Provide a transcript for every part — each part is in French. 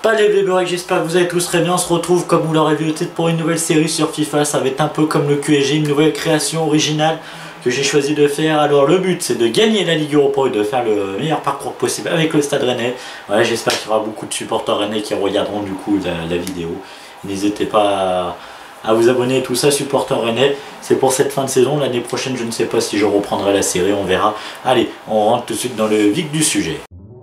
Allez les Bébés, j'espère que vous allez tous très bien. On se retrouve comme vous l'aurez vu au titre pour une nouvelle série sur FIFA. Ça va être un peu comme le QSG, une nouvelle création originale que j'ai choisi de faire. Alors le but c'est de gagner la Ligue Europa et de faire le meilleur parcours possible avec le Stade Rennais. Voilà, j'espère qu'il y aura beaucoup de supporters rennais qui regarderont du coup la vidéo. N'hésitez pas à vous abonner, tout ça, supporters rennais. C'est pour cette fin de saison. L'année prochaine je ne sais pas si je reprendrai la série, on verra. Allez, on rentre tout de suite dans le vif du sujet.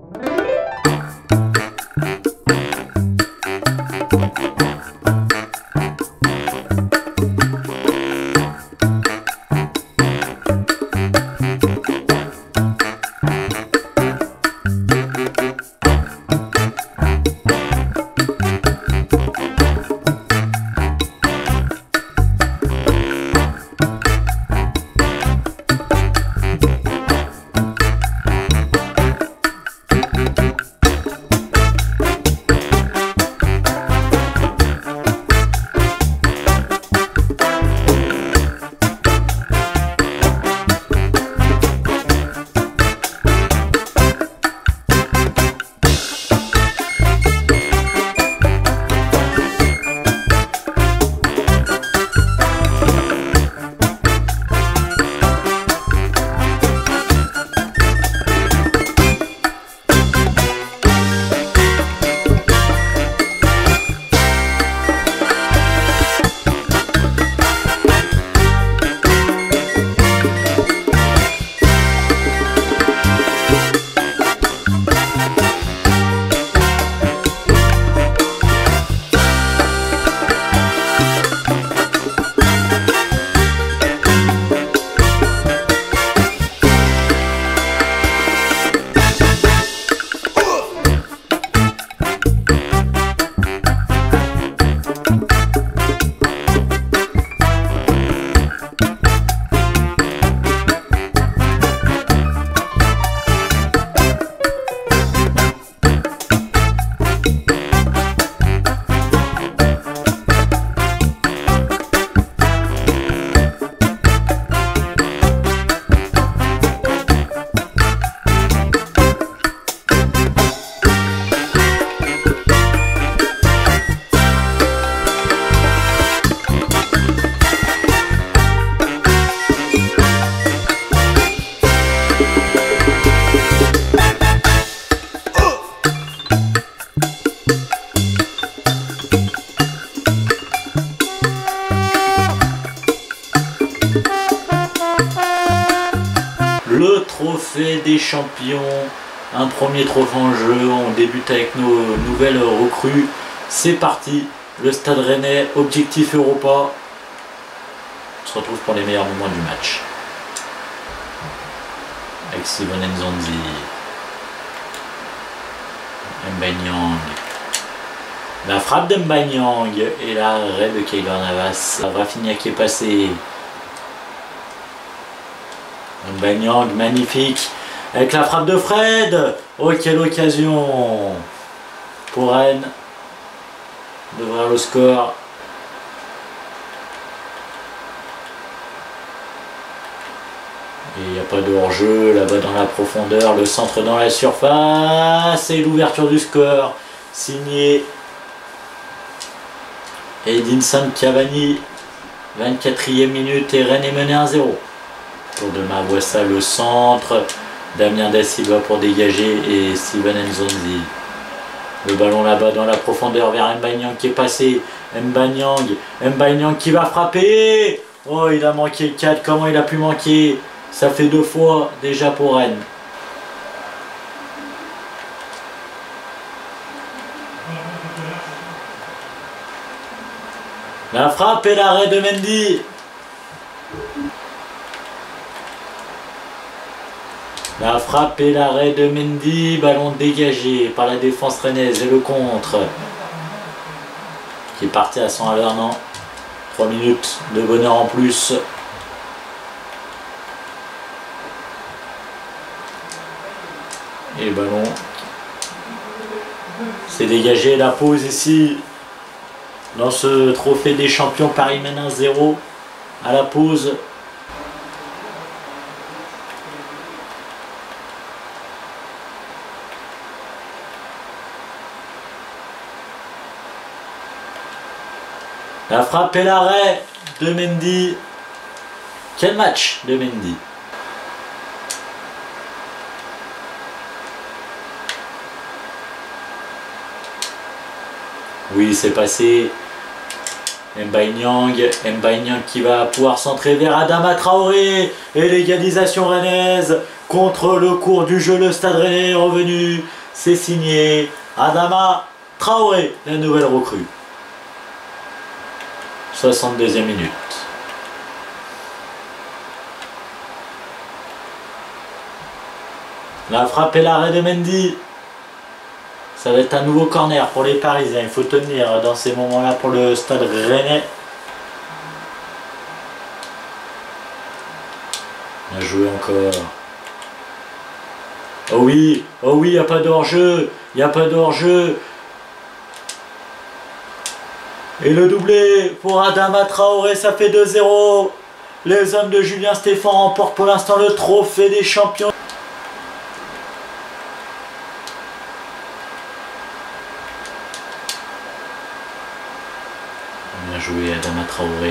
Le trophée des champions, un premier trophée en jeu. On débute avec nos nouvelles recrues. C'est parti, le Stade Rennais, objectif Europa. On se retrouve pour les meilleurs moments du match. Avec Steven Nzonzi, Mbanyang. La frappe de Mbanyang et l'arrêt de Keylor Navas. Rafinha qui est passé. Mbanyang, magnifique, avec la frappe de Fred. Oh, quelle occasion pour Rennes d'ouvrir le score. Et il n'y a pas de hors-jeu là-bas dans la profondeur, le centre dans la surface et l'ouverture du score signé Edinson Cavani. 24e minute et Rennes est mené 1-0. Pour de Mawassa, le centre, Damien Da Silva pour dégager et Steven Nzonzi. Le ballon là-bas dans la profondeur vers Mbanyang qui est passé. Mbanyang qui va frapper. Oh, il a manqué le 4, comment il a pu manquer? Ça fait 2 fois déjà pour Rennes. La frappe et l'arrêt de Mendy. La frappe et l'arrêt de Mendy, ballon dégagé par la défense rennaise et le contre qui est parti à 100 à l'heure, non. 3 minutes de bonheur en plus. Et le ballon s'est dégagé, la pause ici dans ce trophée des champions. Paris mène 1-0 à la pause. La frappe et l'arrêt de Mendy. Quel match de Mendy. Oui, c'est passé. Mbaye Niang qui va pouvoir centrer vers Adama Traoré. Et l'égalisation rennaise contre le cours du jeu. Le Stade Rennais est revenu. C'est signé Adama Traoré, la nouvelle recrue. 62e minute. La frappe et l'arrêt de Mendy. Ça va être un nouveau corner pour les Parisiens. Il faut tenir dans ces moments-là pour le Stade Rennais. Bien joué encore. Oh oui, il n'y a pas de hors-jeu. Il n'y a pas de hors-jeu. Et le doublé pour Adama Traoré, ça fait 2-0. Les hommes de Julien Stéphan remportent pour l'instant le trophée des champions. Bien joué Adama Traoré.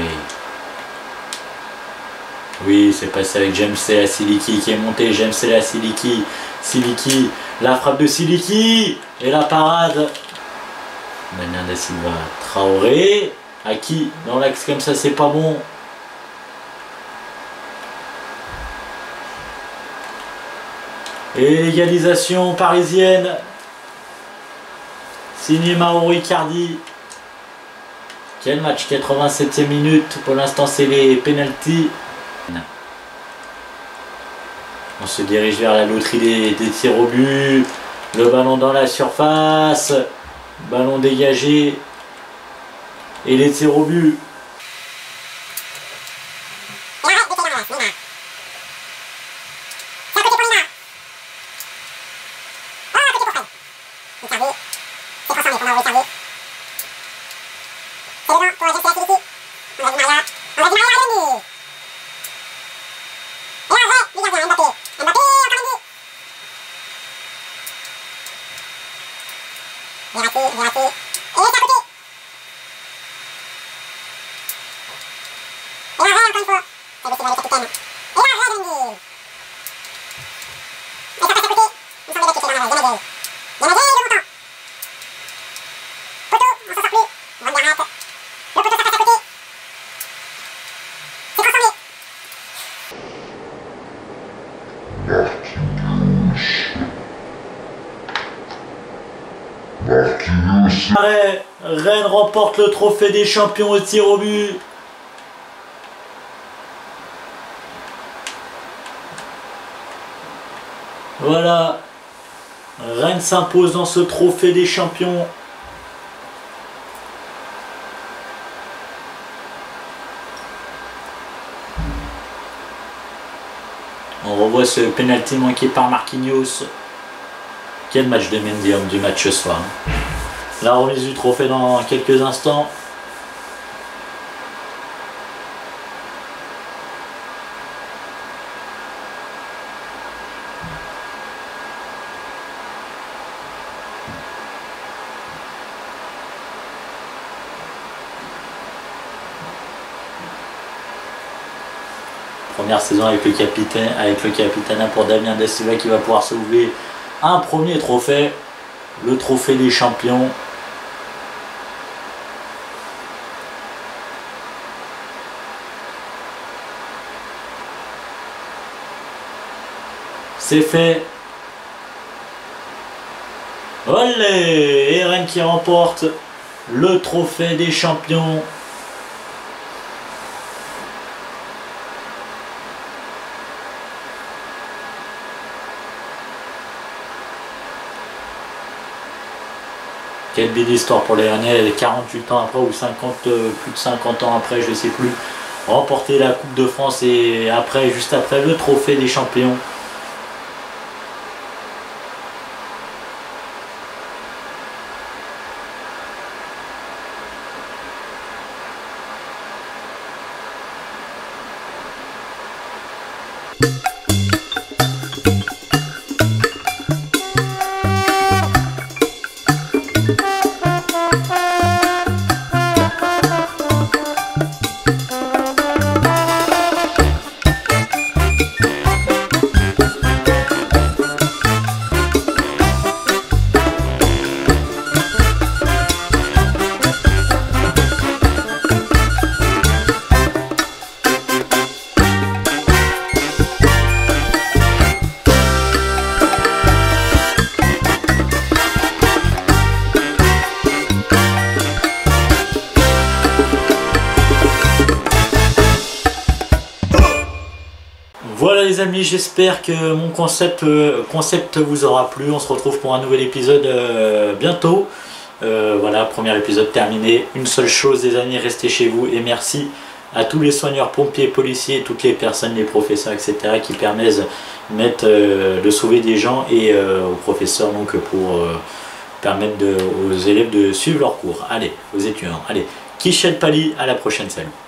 Oui, c'est passé avec James Sela Siliki qui est monté. James Sela Siliki. Siliki. La frappe de Siliki. Et la parade. Daniel Da Silva. Traoré. À qui? Dans l'axe comme ça, c'est pas bon. Et l'égalisation parisienne. Signé Mauro Icardi. Quel match, 87e minute. Pour l'instant, c'est les pénaltys. On se dirige vers la loterie des tirs au but. Le ballon dans la surface. Ballon dégagé. Et les tirs au but. Rennes remporte le trophée des champions au tir au but. Voilà. Rennes s'impose dans ce trophée des champions. On revoit ce penalty manqué par Marquinhos. Quel match de Mendy, homme du match ce soir. La remise du trophée dans quelques instants. Première saison avec le capitaine pour Damien Da Silva qui va pouvoir soulever un premier trophée, le trophée des champions. C'est fait. Olé! Et Rennes qui remporte le trophée des champions. Quelle belle histoire pour les Rennais, 48 ans après ou 50, plus de 50 ans après, je ne sais plus, remporter la Coupe de France et après, juste après, le trophée des champions. voilà les amis, j'espère que mon concept vous aura plu. On se retrouve pour un nouvel épisode bientôt. Voilà, premier épisode terminé. Une seule chose les amis, restez chez vous et merci à tous les soigneurs, pompiers, policiers, toutes les personnes, les professeurs, etc. qui permettent de sauver des gens et aux professeurs donc pour permettre aux élèves de suivre leurs cours. Allez, aux étudiants, allez, Kishel Pali, à la prochaine, salut.